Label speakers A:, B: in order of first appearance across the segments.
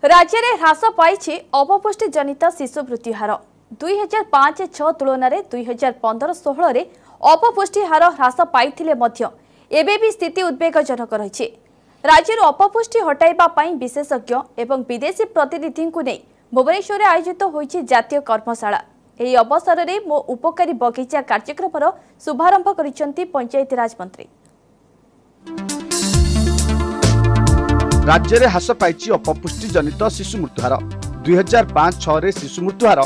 A: राज्य में ह्रास पाई अपपुष्टि जनित शिशु मृत्यु हार 2005-6 तुलन में 2015-16 अपपुष्टि हार ह्रास पाई भी स्थिति उद्वेगजनक रही। राज्य अपपुष्टि हटाइबा विशेषज्ञ एवं विदेशी प्रतिनिधि को नहीं भुवनेश्वर में आयोजित होईछि जातीय कर्मशाला। यह अवसर में मो उपकारी बगीचा कार्यक्रम शुभारंभ करिसेंती पंचायतीराज मंत्री।
B: राज्य में ह्रास पाई अपपुष्टि जनित शिशु मृत्युहार 2005-6 शिशु मृत्युहार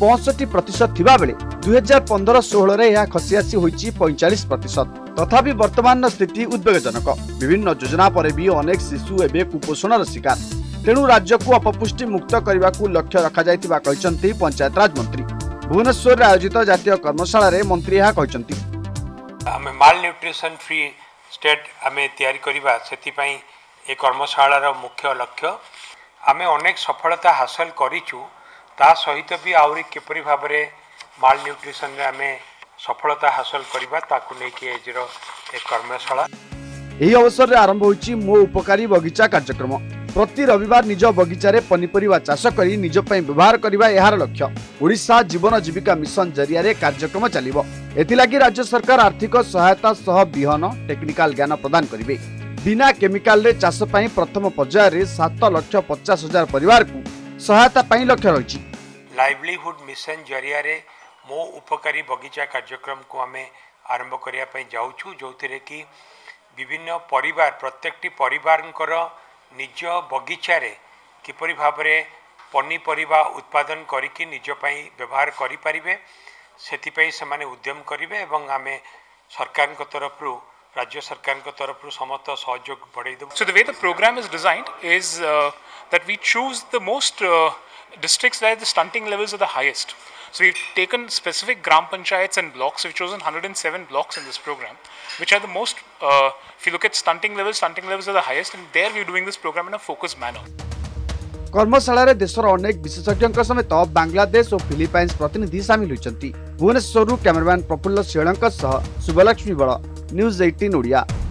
B: 65% थिबा बेले 2015-16 यह खसी आसी होईछि 45%। तथापि वर्तमान स्थिति उद्वेगजनक। विभिन्न योजना पर भी अनेक शिशु एवं कुपोषण शिकार। तेणु राज्य को अपपुष्टि मुक्त करने को लक्ष्य रखा जायतिबा कहिसंती पंचायतराज मंत्री। भुवनेश्वर में आयोजित जातीय कर्मशाला रे मंत्री यह कहिसंती।
C: आमे माल न्यूट्रिशन फ्री स्टेट आमे तैयारी करिबा सेति ए कर्मशालार मुख्य लक्ष्य आमे अनेक सफलता हासिल करिचु। ता सहित भी आउरी किपरि भाबरे माल न्यूट्रिशन रे आमे सफलता हासिल करिबा ताकु नै कि एजरो एक कर्मशाला।
B: एही अवसर रे आरंभ होईछि मो उपकारी बगीचा कार्यक्रम। प्रति रविवार निज बगीचारे पनीपरिया चाष करी निज पई व्यवहार करिबा एहार लक्ष्य। ओडिशा जीवन जीविका मिशन जरिया रे कार्यक्रम चलिबो। एथिलागि राज्य सरकार आर्थिक सहायता सह बिहन टेक्निकल ज्ञान प्रदान करिवे। बिना केमिकाल रे चाष पई प्रथम पर्याय रे 7,50,000 परिवार को सहायता पई लक्ष्य रही।
C: लाइवलीहुड मिशन जरिया रे मो उपकारी बगीचा कार्यक्रम को आमे आरंभ करिया पई जाउछु, जोथिरे कि विभिन्न परिवार प्रत्येकटी परिवारंकर निज बगीचा रे किपरि भाबरे पनीपरिया उत्पादन करिकि निज पई व्यवहार करि परिबे सेति पई समाने उद्यम करिवे एवं आमे सरकार को तरफरु राज्य सरकार को तरफरु समस्त सहयोग बढ़ाई देबो।
D: So the way the program is designed is that we choose the most districts where the stunting levels are the highest. So we've taken specific gram panchayats and blocks. We've chosen 107 blocks in this program, which are the most, if you look at stunting levels are the highest, and there we're doing this program in a focused manner.
B: कर्मशाला रे देशर अनेक विशेषज्ञ समेत बांग्लादेश और Philippines प्रतिनिधि सामिल होइछंती। Bhubaneswar cameraman Prafulla शेळंक सह शुभलक्ष्मी बळ, न्यूज 18 ओडिया।